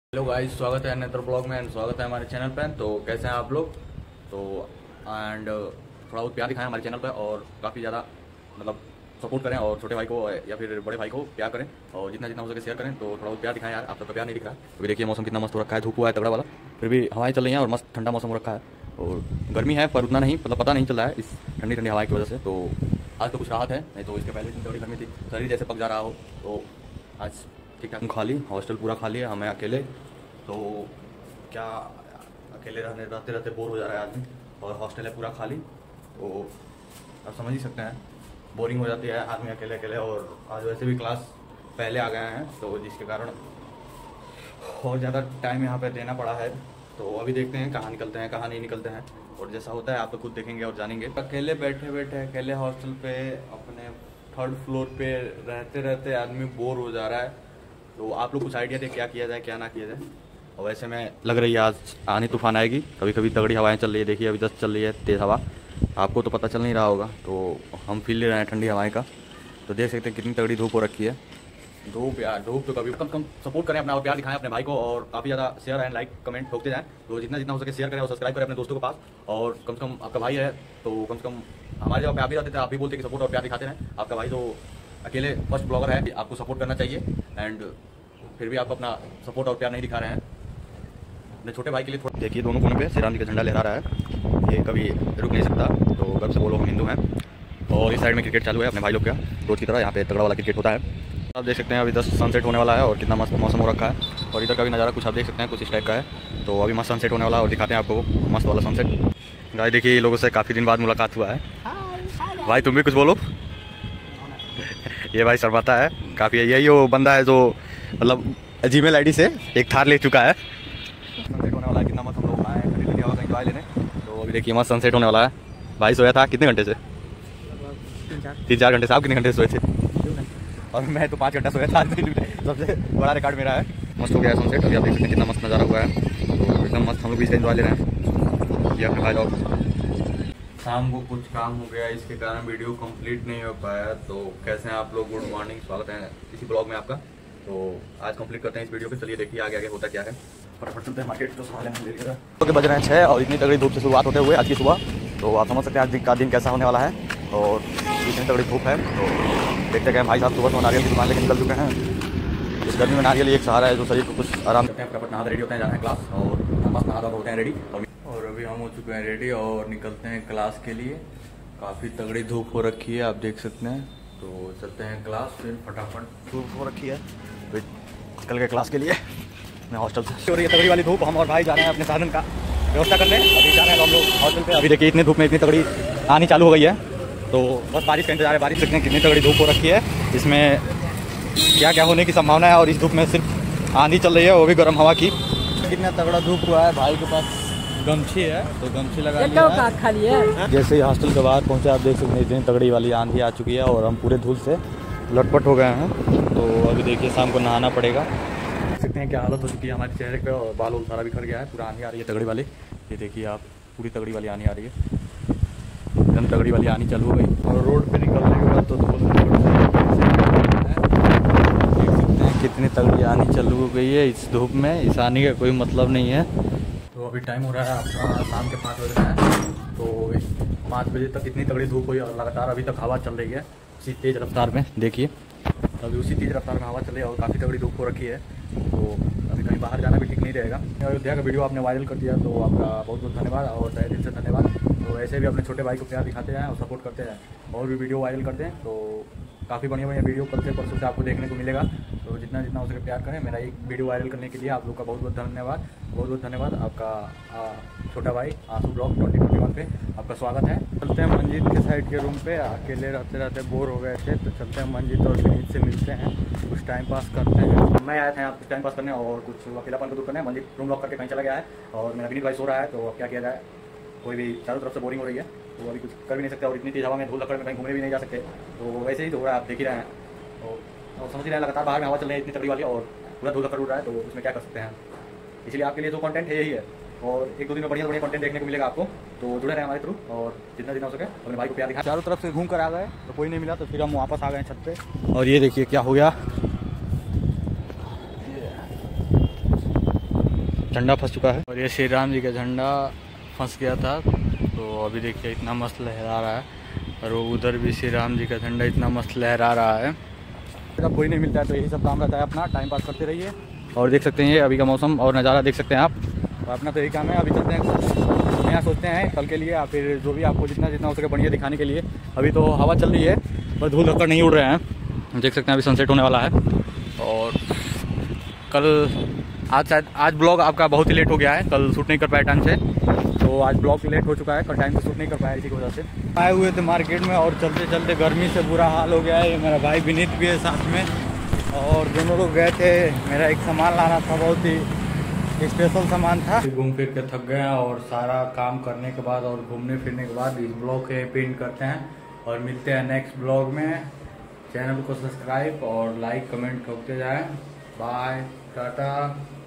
Hello guys, स्वागत है another blog में एंड स्वागत है हमारे चैनल पे। तो कैसे हैं आप लोग? तो एंड थोड़ा बहुत प्यार दिखाएं हमारे चैनल पे और काफ़ी ज़्यादा मतलब सपोर्ट करें और छोटे भाई को या फिर बड़े भाई को प्यार करें और जितना जितना हो सके शेयर करें। तो थोड़ा बहुत प्यार दिखाएं यार, आप सबका प्यार नहीं दिख रहा है। अभी देखिए मौसम कितना मस्त हो रखा है, धूप हुआ है तगड़ा वाला, फिर भी हवाएं चल रही हैं और मस्त ठंडा मौसम हो रखा है। और गर्मी है पर उतना नहीं, मतलब पता नहीं चल रहा है इस ठंडी ठंडी हवा की वजह से। तो आज तो कुछ राहत है, नहीं तो इसके पहले इतनी थोड़ी गर्मी थी, शरीर जैसे पक जा रहा हो। तो आज ठीक ठाक खाली, हॉस्टल पूरा खाली है, हमें अकेले। तो क्या अकेले रहते रहते बोर हो जा रहा है आदमी, और हॉस्टल है पूरा खाली। तो आप समझ ही सकते हैं बोरिंग हो जाती है आदमी अकेले अकेले। और आज वैसे भी क्लास पहले आ गए हैं तो जिसके कारण और ज़्यादा टाइम यहाँ पे देना पड़ा है। तो अभी देखते हैं कहाँ निकलते हैं कहाँ नहीं निकलते हैं, और जैसा होता है आप तो खुद देखेंगे और जानेंगे। अकेले बैठे बैठे अकेले हॉस्टल पे अपने थर्ड फ्लोर पे रहते रहते आदमी बोर हो जा रहा है। तो आप लोग कुछ आइडिया दें क्या किया जाए क्या ना किया जाए। और वैसे में लग रही है आज आनी तूफान आएगी, कभी कभी तगड़ी हवाएं चल रही है। देखिए अभी 10 चल रही है तेज़ हवा, आपको तो पता चल नहीं रहा होगा, तो हम फील ले रहे हैं ठंडी हवाएं का। तो देख सकते हैं कितनी तगड़ी धूप हो रखी है। धूप यार धूप तो कभी कम सपोर्ट करें अपना और प्यार दिखाएं अपने भाई को, और काफ़ी ज़्यादा शेयर एंड लाइक कमेंट ठोकते जाएं। तो जितना जितना हो सके शेयर करें और सब्सक्राइब करें अपने दोस्तों के पास। और कम से कम आपका भाई है तो कम से कम हमारे जब आप भी रहते थे आप भी बोलते कि सपोर्ट और प्यार दिखाते रहें। आपका भाई तो अकेले फर्स्ट ब्लॉगर है, आपको सपोर्ट करना चाहिए। एंड फिर भी आप अपना सपोर्ट और प्यार नहीं दिखा रहे हैं अपने छोटे भाई के लिए। थोड़ा देखिए दोनों कोनों पे श्री राम जी का झंडा लहरा रहा है, ये कभी रुक नहीं सकता। तो गर्व से बोलो हम हिंदू हैं। और इस साइड में क्रिकेट चालू है अपने भाई लोग का, रोज की तरह यहाँ पे तगड़ा वाला क्रिकेट होता है। आप देख सकते हैं अभी 10 सनसेट होने वाला है और कितना मस्त मौसम हो रखा है। और इधर का भी नज़ारा कुछ आप देख सकते हैं कुछ इस टाइप का है। तो अभी मस्त सनसेट होने वाला है और दिखाते हैं आपको मस्त वाला सनसेट। गाइस देखिए ये लोगों से काफ़ी दिन बाद मुलाकात हुआ है। भाई तुम भी कुछ बोलो। ये भाई शर्माता है काफ़ी, यही वो बंदा है जो मतलब जीमेल आईडी से एक थार ले चुका है। सनसेट होने वाला है, कितना मस्त हम लोग आए ठंडी ठंडी हवा का एंजॉय लेने। तो अभी देखिए मस्त सनसेट होने वाला है। भाई सोया था कितने घंटे से? 3-4 घंटे से। आप कितने घंटे से सोए थे? और मैं तो 5 घंटा सोया था। सबसे बड़ा रिकॉर्ड मेरा है। मस्त हो गया है सनसेट, अभी आप देख सकते हैं कितना मस्त नज़ारा हुआ है। तो एकदम मस्त हम लोग भी इसका एंजॉय ले रहे हैं। ये अपने भाई लोग शाम को कुछ काम हो गया इसके कारण वीडियो कंप्लीट नहीं हो पाया। तो कैसे हैं आप लोग? गुड मॉर्निंग, स्वागत है इसी ब्लॉग में आपका। तो आज कंप्लीट करते हैं इस वीडियो को। चलिए देखिए आगे आगे होता क्या है। फटाफट चलते हैं मार्केट। तो ओके बज रहे हैं 6 और इतनी तगड़ी धूप से शुरुआत होते हुए आज की सुबह। तो आप समझ सकते हैं आज का दिन कैसा होने वाला है और इतनी तगड़ी धूप है। तो देखते हैं भाई साहब सुबह से नारियल की दुकान लेकर निकल चुके हैं। इस गर्मी में नारियल एक सहारा है जो शरीर को कुछ आराम करते हैं। फटाफट नहा रेडी होते हैं, जाना है क्लास और मस्त नहा होते हैं रेडी। और अभी हम हो चुके हैं रेडी और निकलते हैं क्लास के लिए। काफ़ी तगड़ी धूप हो रखी है आप देख सकते हैं। तो चलते हैं क्लास, फिर फटाफट धूप हो रखी है फिर निकल गए क्लास के लिए। मैं हॉस्टल से हो रही है तगड़ी वाली धूप, हम और भाई जा रहे हैं अपने साधन का व्यवस्था करने। अभी जा रहे हैं हम लोग हॉस्टल पे। अभी देखिए इतनी धूप में इतनी तगड़ी आनी चालू हो गई है। तो बस बारिश का इंतजार है, बारिश देखते हैं कितनी तगड़ी धूप हो रखी है, इसमें क्या क्या होने की संभावना है। और इस धूप में सिर्फ आंधी चल रही है, वो भी गर्म हवा की। कितना तगड़ा धूप हुआ है। भाई के पास गमछी है तो गमछी लगा लिया है। जैसे ही हॉस्टल के बाहर पहुंचे आप देख सकते हैं इतनी तगड़ी वाली आंधी आ चुकी है और हम पूरे धूल से लटपट हो गए हैं। तो अभी देखिए शाम को नहाना पड़ेगा। देख सकते हैं क्या हालत हो चुकी है हमारे चेहरे पे, और बाल सारा बिखर गया है। पूरा आंधी आ रही है तगड़ी वाली, ये देखिए आप पूरी तगड़ी वाली आंधी आ रही है, एकदम तगड़ी वाली आनी चालू हो गई। और रोड पे निकलने के बाद तो देख सकते हैं कितनी तगड़ी आनी चालू हो गई है। इस धूप में इस आने का कोई मतलब नहीं है। तो अभी टाइम हो रहा है आपका शाम के 5 बज रहे हैं। तो 5 बजे तक इतनी तगड़ी धूप हुई और लगातार अभी तक हवा चल रही है उसी तेज़ रफ्तार में। देखिए अभी उसी तेज़ रफ्तार में हवा चल रही है और काफ़ी तगड़ी धूप हो रखी है। तो अभी कहीं बाहर जाना भी ठीक नहीं रहेगा। अयोध्या का वीडियो आपने वायरल कर दिया तो आपका बहुत बहुत धन्यवाद और तहे दिल से धन्यवाद। तो ऐसे भी अपने छोटे भाई को प्यार दिखाते हैं और सपोर्ट करते हैं और भी वीडियो वायरल करते हैं। तो काफ़ी बढ़िया बढ़िया वीडियो कल से परसों से आपको देखने को मिलेगा। तो जितना जितना हो सके प्यार करें। मेरा एक वीडियो वायरल करने के लिए आप लोग का बहुत बहुत धन्यवाद, बहुत बहुत धन्यवाद। आपका छोटा भाई आंसू ब्लॉग 2021 पे आपका स्वागत है। चलते हैं मंजीत के साइड के रूम पे, अकेले रहते रहते बोर हो गए थे तो चलते हैं मंजीत और विनीत से मिलते हैं, कुछ टाइम पास करते हैं। मैं आया था यहाँ कुछ टाइम पास करने और कुछ अकेलापन को दूर करने। मंजीत रूम लॉक करके कहीं चला गया है और मेरा विनीत भाई सो रहा है। तो अब क्या किया जाए, कोई भी चारों तरफ से बोरिंग हो रही है तो अभी कुछ कर भी नहीं सकते और इतनी तेज हवा में धूल लकड़ में कहीं घूमने भी नहीं जा सकते। तो वैसे ही हो रहा है, आप देख ही रहे हैं। और समझ ही रहे हैं लगातार बाहर में हवा चल रही है इतनी तगड़ी वाली और पूरा धूल लकड़ उड़ रहा है। तो उसमें क्या कर सकते हैं, इसलिए आपके लिए जो कंटेंट है यही है। और एक दो दिन में बढ़िया बढ़िया कंटेंट देखने को मिलेगा आपको। तो जुड़े रहे हमारे थ्रू और जितना जितना हो सके अपने भाई को प्यार दिखा। चारों तरफ से घूम कर आ गए तो कोई नहीं मिला तो फिर हम वापस आ गए छत पे। और ये देखिए क्या हो गया, झंडा फंस चुका है और ये श्री राम जी का झंडा फंस गया था। तो अभी देखिए इतना मस्त लहरा रहा है और वो उधर भी श्री राम जी का झंडा इतना मस्त लहरा रहा है। जब कोई नहीं मिलता है तो यही सब काम रहता है, अपना टाइम पास करते रहिए। और देख सकते हैं ये अभी का मौसम और नज़ारा देख सकते हैं आप। और अपना तो यही काम है, अभी चलते हैं कुछ नया सोचते हैं कल के लिए या फिर जो भी आपको जितना जितना हो सके बढ़िया दिखाने के लिए। अभी तो हवा चल रही है बस धूल धक्कर नहीं उड़ रहे हैं। देख सकते हैं अभी सनसेट होने वाला है। और कल आज ब्लॉग आपका बहुत ही लेट हो गया है, कल शूट नहीं कर पाए टाइम से, तो आज ब्लॉग लेट हो चुका है, कल टाइम से शूट नहीं कर पाया इसी की वजह से। आए हुए थे मार्केट में और चलते चलते गर्मी से बुरा हाल हो गया है। मेरा भाई विनीत भी है साथ में और दोनों लोग गए थे, मेरा एक सामान लाना था, बहुत ही स्पेशल सामान था। घूम फिर के थक गए और सारा काम करने के बाद और घूमने फिरने के बाद इस ब्लॉग के पेंट करते हैं और मिलते हैं नेक्स्ट ब्लॉग में। चैनल को सब्सक्राइब और लाइक कमेंट करते जाएं। बाय टाटा।